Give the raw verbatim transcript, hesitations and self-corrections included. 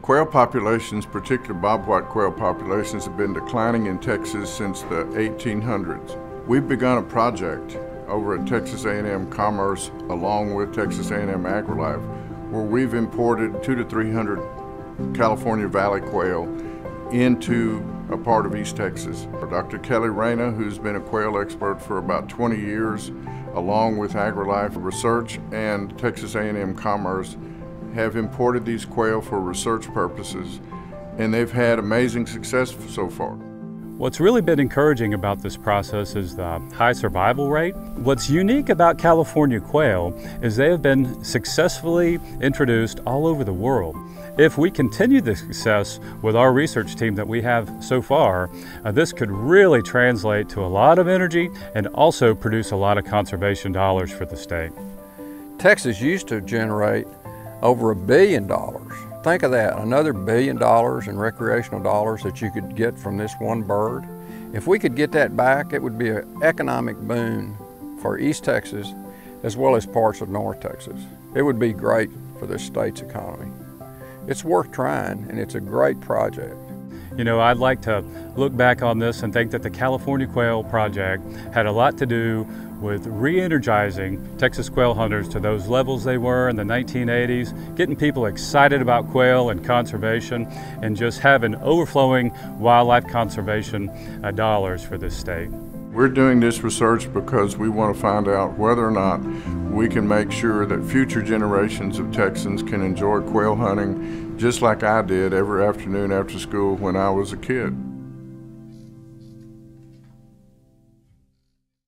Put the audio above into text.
Quail populations, particularly bobwhite quail populations, have been declining in Texas since the eighteen hundreds. We've begun a project over at Texas A and M Commerce along with Texas A and M AgriLife where we've imported two to three hundred California Valley Quail into a part of East Texas. Doctor Kelly Reyna, who's been a quail expert for about twenty years, along with AgriLife Research and Texas A and M Commerce, have imported these quail for research purposes, and they've had amazing success so far. What's really been encouraging about this process is the high survival rate. What's unique about California quail is they have been successfully introduced all over the world. If we continue the success with our research team that we have so far, uh, this could really translate to a lot of energy and also produce a lot of conservation dollars for the state. Texas used to generate over a billion dollars. Think of that, another billion dollars in recreational dollars that you could get from this one bird. If we could get that back, it would be an economic boon for East Texas as well as parts of North Texas. It would be great for this state's economy. It's worth trying, and it's a great project. You know, I'd like to look back on this and think that the California Quail Project had a lot to do with re-energizing Texas quail hunters to those levels they were in the nineteen eighties, getting people excited about quail and conservation, and just having overflowing wildlife conservation uh, dollars for this state. We're doing this research because we want to find out whether or not we can make sure that future generations of Texans can enjoy quail hunting just like I did every afternoon after school when I was a kid.